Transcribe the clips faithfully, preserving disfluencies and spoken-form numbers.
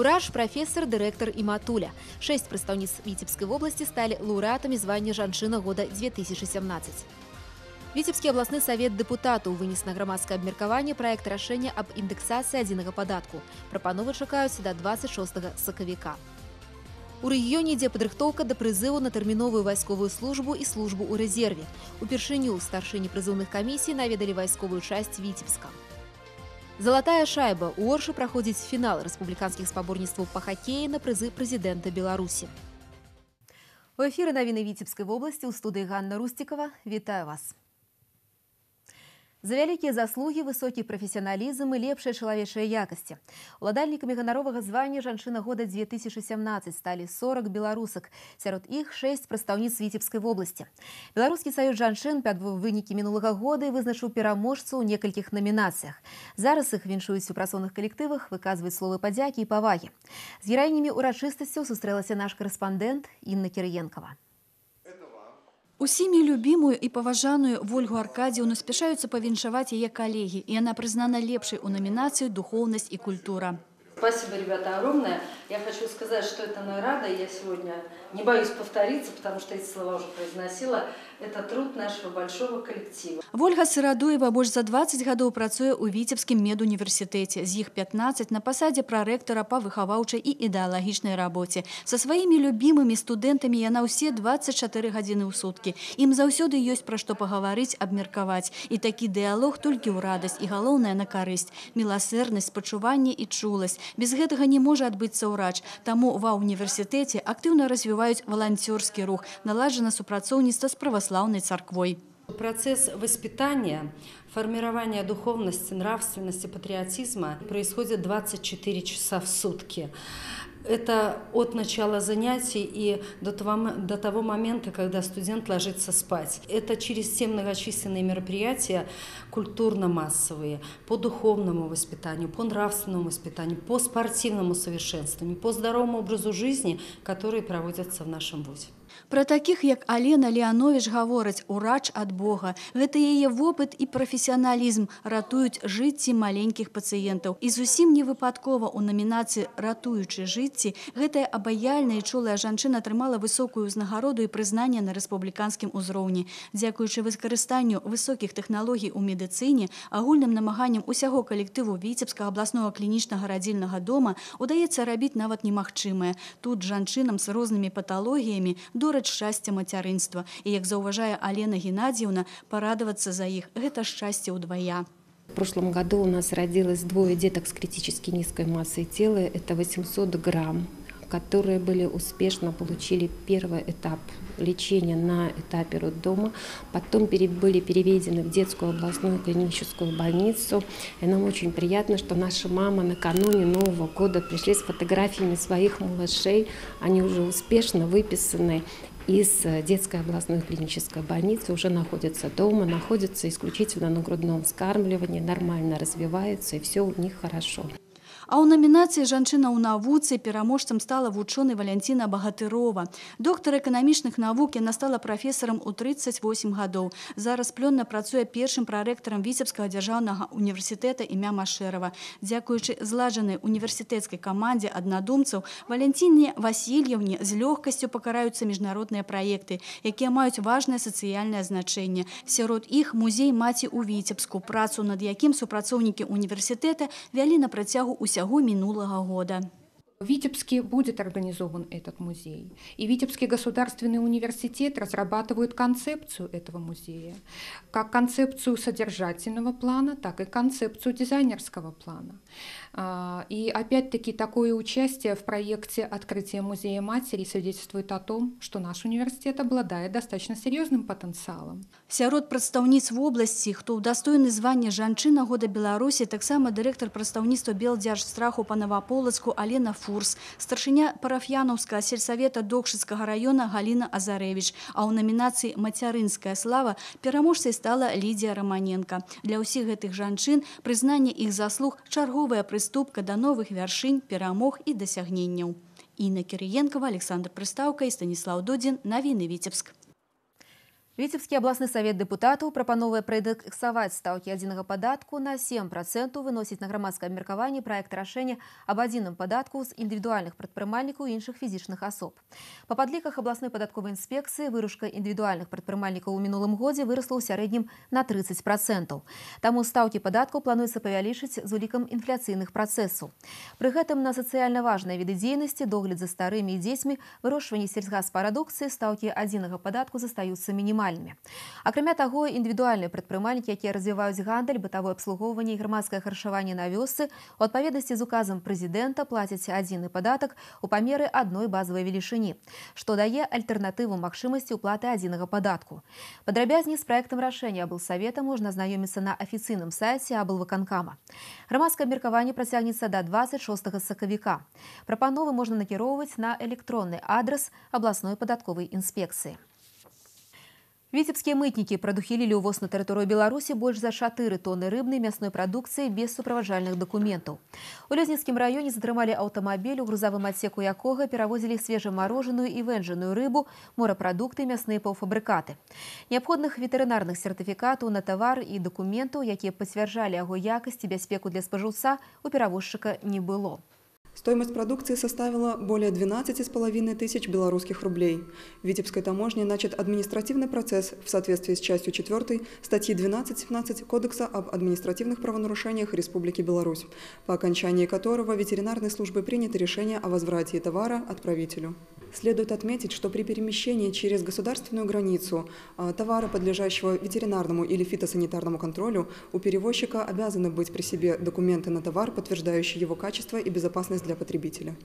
Ураж, профессор, директор и Матуля. Шесть представниц Витебской области стали лауреатами звания «Жанчына года две тысячи семнадцать». Витебский областный совет депутатов вынес на громадское обмеркование проект решения об индексации адзінага падатку. Прапановы чакаюць до двадцать шестого сакавіка. У рэгіёне ідзе падрыхтоўка да прызыву на тэрміновую вайсковую службу і службу ў рэзерве. Упершыню старшыні прызыўных камісій наведалі вайсковую часть Витебска. Золотая шайба. У Оршы праходзіць фінал рэспубліканскіх спаборніцтваў па хакеі на прызы прэзідэнта Беларусі. У эфіры навіны Витебской области, у студыі Ганна Рустикова. Вітаю вас. За вялікія заслугі, высокі прафесіяналізм і лепшыя чалавечыя якасці. Уладальнікамі ганаровага звання «Жанчына года две тысячи семнадцать» сталі сорок беларусак. Сярод іх шэсць прадстаўніц Витебской вобласці. Беларускі саюз жанчын падвёў вынікі мінулага года і вызначыў пераможцу ў некалькіх намінацыях. Зараз іх віншуюць у працоўных калектывах, выказваюць словы падзякі і павагі. З гераінямі урачыстасцяў сустрэлася наш корэспандэнт Інна Кірыенкава. Усімі любімую і паважаную Вольгу Аркадіўну спяшаюцца павіншаваць яе калегі, і яна прызнана лепшай у номінацыі «Духовность и культура». Спасибо, ребята, огромное. Я хочу сказать, что это награда. Я сегодня не боюсь повториться, потому что эти слова уже произносила. Это труд нашего большого коллектива. Вольга Сырадуева больш за двадцать гадоў працуе ў Віцебскім медуніверсітэце. З іх пятнадцать на пасадзе прарэктара па выхаваўчай і ідэалагічнай рабоце. Са сваімі любімымі студэнтамі яна ўсе двадцать чатыры гадзіны ў суткі. Ім заўсёды ёсць пра што пагаварыць, абмеркаваць. І такі дыялог толькі ў радасць і галоўнае на карысць. Міласэрнасць, спачуванне і чуласць. Без гэтага не можа адбыцца ўрач. Таму ва універсітэце актыўна развіваюць валанцёрскі рух, наладжана супрацоўніцтва з праваслаўнай царквой. Процесс воспитания, формирования духовности, нравственности, патриотизма происходит двадцать четыре часа в сутки. Это от начала занятий и до того, до того момента, когда студент ложится спать. Это через все многочисленные мероприятия культурно-массовые, по духовному воспитанию, по нравственному воспитанию, по спортивному совершенствованию, по здоровому образу жизни, которые проводятся в нашем вузе. Пра такіх, як Алена Леанович, гавораць «урач ад Бога». Гэта яе вопыт і прафесіяналізм ратуюць жыцці маленькіх пацыентаў. І зусім не выпадкова ў намінацыі «Ратуючы жыцці» гэтая абаяльная і чулая жанчына атрымала высокую ўзнагароду і прызнанне на рэспубліканскім узроўні. Дзякуючы выкарыстанню высокіх тэхналогій у медыцыне, агульным намаганням усяго калектыву Віцебскага абласнога клінічнага радзільнага дома удаецца рабіць нават немагчымае. Тут жанчынам з рознымі паталогіямі дораць шчасце мацярынства. І, як заўважае Алена Геннадьевна, порадоваться за іх – гэта шчасце ўдвая. В прошлом году у нас родилось двое деток с критически низкой массой тела. Это восемьсот грамм, которые были успешно получили первый этап лечения на этапе роддома. Потом были переведены в детскую областную клиническую больницу. И нам очень приятно, что наши мамы накануне Нового года пришли с фотографиями своих малышей. Они уже успешно выписаны из детской областной клинической больницы, уже находятся дома, находятся исключительно на грудном вскармливании, нормально развиваются, и все у них хорошо. А ў намінацыі «Жанчына ў навуцы» пераможцам стала вучоны Валянціна Багатырова. Доктар эканамічных навук, яна стала прафесарам у трыццаць восем гадоў. Зараз плённа працуе першым прарэктарам Віцебскага дзяржаўнага універсітэта імя Машэрава. Дзякуючы зладжанай універсітэцкай камандзе аднадумцаў, Валянціне Васільевне з лёгкасцю пакараюцца міжнародныя праекты, якія маюць важнае сацыяльнае значэнне. Сярод іх музей маці ў Віцебску, працу над якім супрацоўнікі універсітэта вялі на працягу усяго мінулага года. В Витебске будет организован этот музей. И Витебский государственный университет разрабатывает концепцию этого музея. Как концепцию содержательного плана, так и концепцию дизайнерского плана. И опять-таки такое участие в проекте открытия музея матери свидетельствует о том, что наш университет обладает достаточно серьезным потенциалом. Сярод прадстаўніц вобласці, хто ўдастойны звання «Жанчына года Беларусі», таксама дырэктар прадстаўніцтва Белдзяржстраху па Наваполацку Алена Фурс, старшыня парафіянаўскага сельсавета Докшыцкага района Галіна Азарэвіч, а ў намінацыі «Мацярынская слава» пераможцай стала Лідія Раманенка. Для ўсіх гэтых жанчын прызнанне іх заслуг – чарговая прыступка да новых вяршынь, перамог і дасягненняў. Інна Кірыенкава, Александр Прыстаўка і Станіслаў Додзін. Навіны Віцебск. Віцебскі абласны савет дэпутатаў прапановвае праіндэксаваць стаўкі адзінага падатку на сем процентаў, выносіць на грамадскае абмеркаванне праект рашэння аб адзіным падатку з індывідуальных прадпрымальнікаў і іншых фізічных асоб. Па падліках абласной падатковай інспекцыі выручка індывідуальных прадпрымальнікаў у мінулым годзе вырасла ў сярэднім на трыццаць процентаў. Таму стаўкі падаткаў плануецца павялічыць з улікам інфляцыйных працэсаў. Пры гэтым на сацыяльна важныя віды дзейнасці, догляд за старымі і дзецьмі, вырошчванне сельскагаспрадукцыі стаўкі адзінага падатку застаюцца мінімальнымі. Акрамя таго, індывідуальныя прадпрымальнікі, якія развіваюць гандаль, бытавое абслугоўванне і грамадскае харчаванне на вёсцы, у адпаведнасці з указам прэзідэнта плацяць адзіны падатак у памеры адной базавай велічыні, што дае альтэрнатыву магчымасці ўплаты адзінага падатку. Падрабязней з праектам рашэння аблсавета можна азнаёміцца на афіцыйным сайце аблвыканкама. Грамадскае абмеркаванне працягнецца да дваццаць шостага сакавіка. Прапановы можна накіроўваць на электронны адрас абласной падатковай інспекцыі. Віцебскія мытнікі прадухілілі ўвоз на тэрыторыю Беларусі больш за чатыры тоны рыбнай мясной прадукцыі без суправаджальных дакументаў. У Лёзнінскім раёне затрымалі аўтамабіль, у грузавым адсеку якога перавозілі свежамарожаную і вэнджаную рыбу, морапрадукты, мясныя паўфабрыкаты. Неабходных ветэрынарных сертыфікатаў на тавар і дакументаў, якія пацвярджалі яго якасць і бяспеку для спажыўца, у перавозчыка не было. Стоимость продукции составила более двенадцати с половиной тысяч белорусских рублей. В Витебской таможне начат административный процесс в соответствии с частью четвёртой статьи двенадцать семнадцать Кодекса об административных правонарушениях Республики Беларусь, по окончании которого ветеринарной службой принято решение о возврате товара отправителю. Следует отметить, что при перемещении через государственную границу товара, подлежащего ветеринарному или фитосанитарному контролю, у перевозчика обязаны быть при себе документы на товар, подтверждающие его качество и безопасность для потребителя.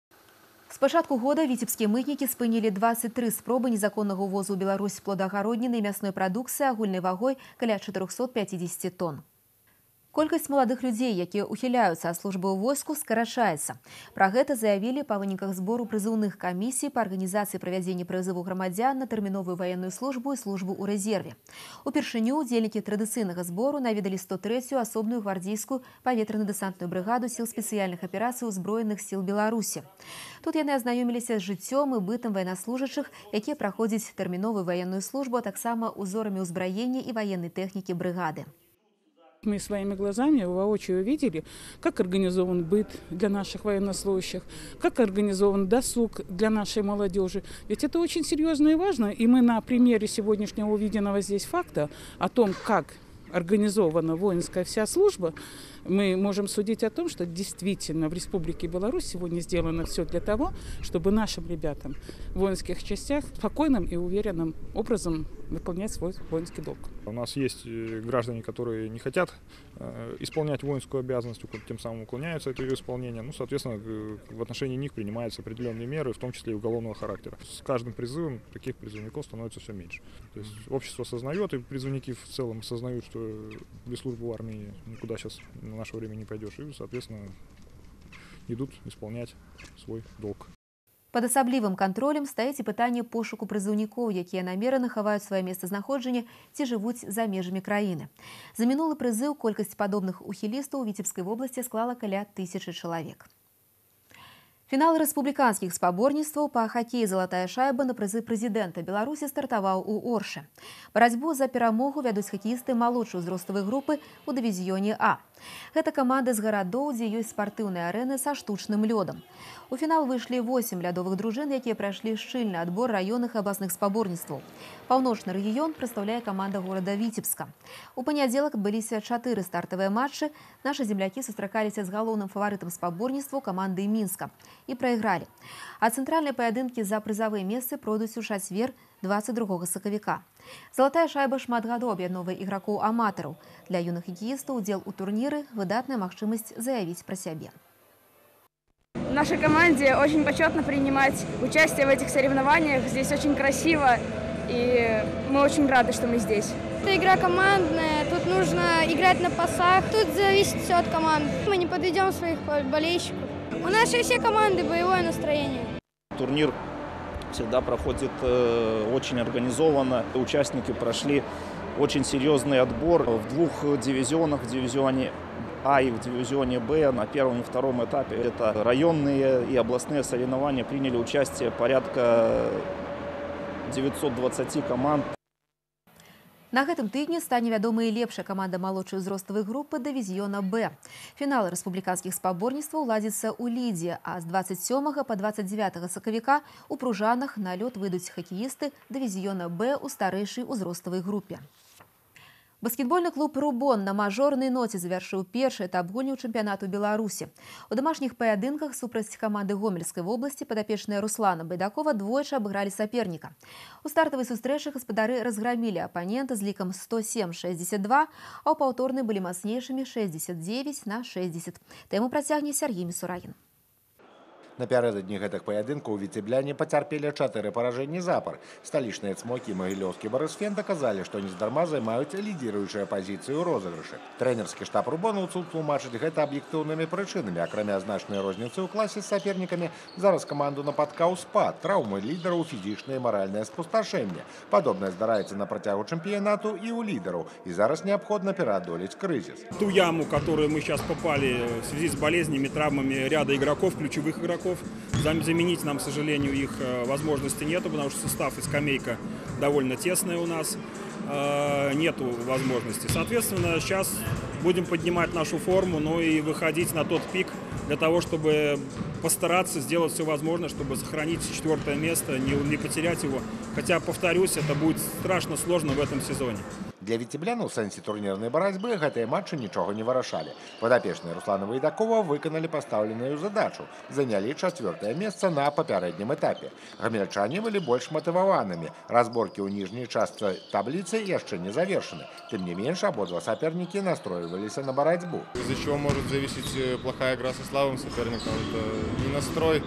С пачатку года віцебскія мытнікі спынілі дваццаць тры спробы незаконнага ўвозу ў Беларусь плодагародніны і мясной прадукцыі агульнай вагой каля чатырохсот пяцідзесяці тонн. Колькасць маладых людзей, якія ухіляюцца ад службы ў войску, скарачаецца. Пра гэта заявілі па выніках збору прызыўных камісій па арганізацыі правядзення прызыву грамадзян на тэрміновую ваенную службу і службу ў рэзерве. Упершыню удзельнікі традыцыйнага збору наведалі сто трэцюю асобную гвардзейскую паветрана-дэсантную брыгаду сіл спецыяльных аперацый ўзброеных сіл Беларусі. Тут яны азнаёміліся з жыццём і бытам ваеннаслужачых, якія праходзяць тэрміновую ваенную службу, а таксама узорамі ўзбраення і ваеннай тэхнікі брыгады. Мы своими глазами воочию видели, как организован быт для наших военнослужащих, как организован досуг для нашей молодежи. Ведь это очень серьезно и важно. И мы на примере сегодняшнего увиденного здесь факта о том, как организована воинская вся служба, мы можем судить о том, что действительно в Республике Беларусь сегодня сделано все для того, чтобы нашим ребятам в воинских частях спокойным и уверенным образом выполнять свой воинский долг. У нас есть граждане, которые не хотят э, исполнять воинскую обязанность, тем самым уклоняются от ее исполнения. Ну, соответственно, в отношении них принимаются определенные меры, в том числе и уголовного характера. С каждым призывом таких призывников становится все меньше. То есть общество осознает, и призывники в целом осознают, что без службы в армии никуда сейчас в наше время не пойдешь, и, соответственно, идут исполнять свой долг. Пад асаблівым кантролем стаіць і пытанне пошуку прызыўнікоў, якія намерана хаваюць сваё месцазнаходжанне ці жывуць за межамі краіны. За мінулы прызыў колькасць падобных ухілістаў у Віцебскай вобласці склала каля тысячы чалавек. Фінал рэспубліканскіх спаборніцтваў па хакеі «Залатая шайба» на прызы прэзідэнта Беларусі стартаваў у Оршы. Барацьбу за перамогу вядуць хакеісты малодшай узроставай групы ў дывізіёне А. Гэта каманды з гарадоў, дзе ёсць спартыўныя арэны са штучным лёдам. У фінал выйшлі восем лядовых дружын, якія прайшлі шчыльны адбор раённых і абласных спаборніцтваў. Паўночны рэгіён прадстаўляе каманда горада Віцебска. У панядзелак адбыліся чатыры стартавыя матчы. Нашы землякі сустракаліся з галоўным фаварытам спаборніцтваў камандай Мінска і прайгралі. А цэнтральныя паядынкі за прызавыя месцы пройдуць у чацвер дваццаць другога сакавіка. «Залатая шайба» шмат гадоў аб'ядноўвае ігракоў-аматараў. Для юных хакеістаў удзел у турніры – выдатная магчымасць заявіць пра сябе. Нашей команде очень почетно принимать участие в этих соревнованиях. Здесь очень красиво, и мы очень рады, что мы здесь. Это игра командная, тут нужно играть на пасах, тут зависит все от команды. Мы не подведем своих болельщиков. У нашей все команды боевое настроение. Турнир всегда проходит э, очень организованно. Участники прошли очень серьезный отбор в двух дивизионах, в дивизионе А и в дивизионе Б. На первом и втором этапе это районные и областные соревнования. Приняли участие порядка девятисот двадцати команд. На гэтым тыдні стане вядомая лепшая каманда малодшай узроставай групы дывізіёна Б. Фінал рэспубліканскіх спаборніцтваў ладзіцца ў Лідзе, а з двадцать сёмага па двадцать девятага сакавіка у Пружанах на лёд выйдуць хакеісты дывізіёна Б у старэйшай узроставай групе. Баскетбольны клуб «Рубон» на мажорнай ноце завяршыў першы этап гульняў чэмпіянату Беларусі. У дамашніх паядынках супраць каманды Гомельскай вобласці падапечная Руслана Байдакова двойчы абыгралі саперніка. У стартавай сустрэчы гаспадары разграмілі апанента з лікам сто сем шэсцьдзесят два, а ў паўторнай былі мацнейшымі шэсцьдзесят дзевяць на шэсцьдзесят. Тэму працягне Сергей Мисурагин. Напярэдадні гэтых паядынкаў віцебляне пацярпелі чатыры паражэнні запар. Сталічныя цмокі і магілёўскі барысфен даказалі, што нездарма займаюць лідзіруючыя пазіцыі ў розыгрышы. Трэнерскі штаб рубонаўцаў тлумачыць гэта аб'ектыўнымі прычынамі. Акрамя значнай розніцы ў класе з сапернікамі, зараз каманду напаткаў спад, траўмы лідараў, фізічнае і маральнае спусташэнне. Падобнае здараецца на працягу чэмпіянату і ў лідараў, і зараз неабходна пераадолець крызіс. Ту яму, которую мы сейчас попали в связи с болезнями, травмами ряда игроков, ключевых игроков, заменить нам, к сожалению, их возможности нету, потому что состав и скамейка довольно тесная у нас, нету возможности. Соответственно, сейчас будем поднимать нашу форму, но и выходить на тот пик для того, чтобы постараться сделать все возможное, чтобы сохранить четвертое место, не, не потерять его. Хотя, повторюсь, это будет страшно сложно в этом сезоне. Для віцеблян у сэнсе турнірнай барацьбы гэтыя матчы нічога не вырашалі. Падапечныя Руслана Байдакова выканалі пастаўленую задачу, занялі чацвёртае месца на папярэднім этапе. Гамельчане былі больш матываванымі. Разборкі ў ніжняй частцы табліцы яшчэ не завершаны. Тым не менш, абодва сапернікі настроиваліся на барацьбу. Из-за чего может зависеть плохая игра со слабым соперником. Это не настрой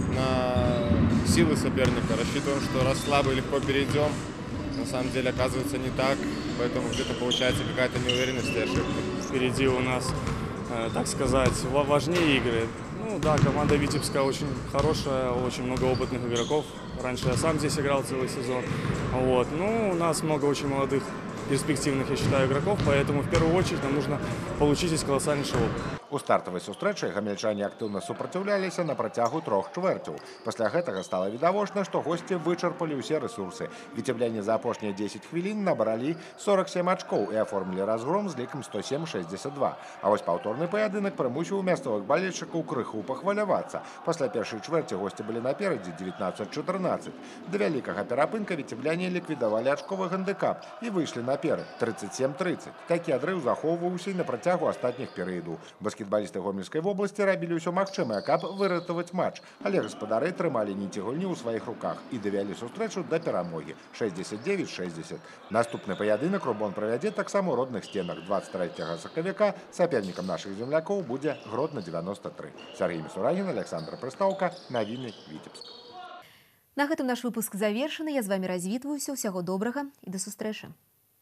на силы соперника. Рассчитываем, что раз слабый легко перейдем. На самом деле оказывается не так, поэтому где-то получается какая-то неуверенность и ошибка. Впереди у нас, э, так сказать, важнее игры. Ну да, команда Витебская очень хорошая, очень много опытных игроков. Раньше я сам здесь играл целый сезон. Вот. Ну, у нас много очень молодых, перспективных, я считаю, игроков, поэтому в первую очередь нам нужно получить здесь колоссальнейший опыт. У стартавай сустрэчы гамельчане актыўна супраціўляліся на працягу трох чвэрцяў. Пасля гэтага стала відавочна, што госці вычарпалі ўсе рэсурсы. Віцебляне за апошнія дзесяць хвілін набралі сорок сем ачкоў і аформілі разгром з лікам сто сем шэсцьдзесят два. А вось паўторны паядынак прымусіў мясцовых балельшчыкаў крыху пахвалявацца. Пасля першай чвэрці госці былі наперадзе дзевятнаццаць чатырнаццаць. Да вялікага перапынка віцебляне ліквідавалі ачковы гандыкап і выйшлі наперад трыццаць сем трыццаць. Такі адрыў захоўваўся і на працягу астатніх перыядаў. Баскетбалісты Гомельскай вобласці рабілі ўсё магчымае, каб выратаваць матч, але гаспадары трымалі ніці гульні ў сваіх руках і давялі сустрэчу да перамогі шэсцьдесят девять шэсцьдесят. Наступны паядынак Рубон правядзе таксама ў родных стенах двадцать трэцяга сакавіка. Сапернікам нашых землякоў будзе Гродно девяносто три. Сергей Мисурагин, Александр Прыстаўка, навіны Вітебск. На гэтым наш выпуск завершаны. Я з вами развітваюся. Усяго добрага і да сустрэчы.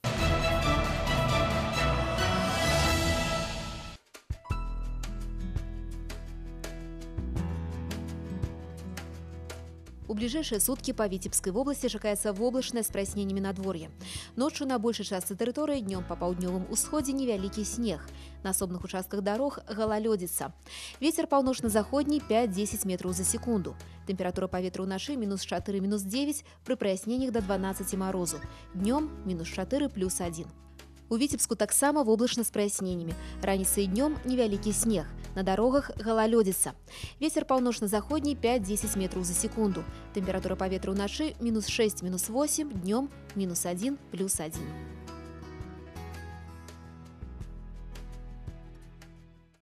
У ближайшие сутки по Витебской области чакаецца воблачнае з праясненнямі надвор'я. Ночью на большай частцы тэрыторыі, днём па паўднёвым усходзе невялікі снег. На асобных участках дарог галалёдзіца. Вецер паўночна-заходні пять-десять метраў за секунду. Тэмпература паветра ўначы мінус чатыры мінус девять, пры праясненнях да дванаццаці марозу. Днём мінус чатыры плюс адзін. У Витебску таксама воблачна з праясненнямі. Раніцай і днём невялікі снег. На дарогах галалёдзіца. Вецер паўночна-заходні пять-десять метраў за секунду. Тэмпература паветра ўначы мінус шесть мінус восемь, днём мінус адзін плюс адзін.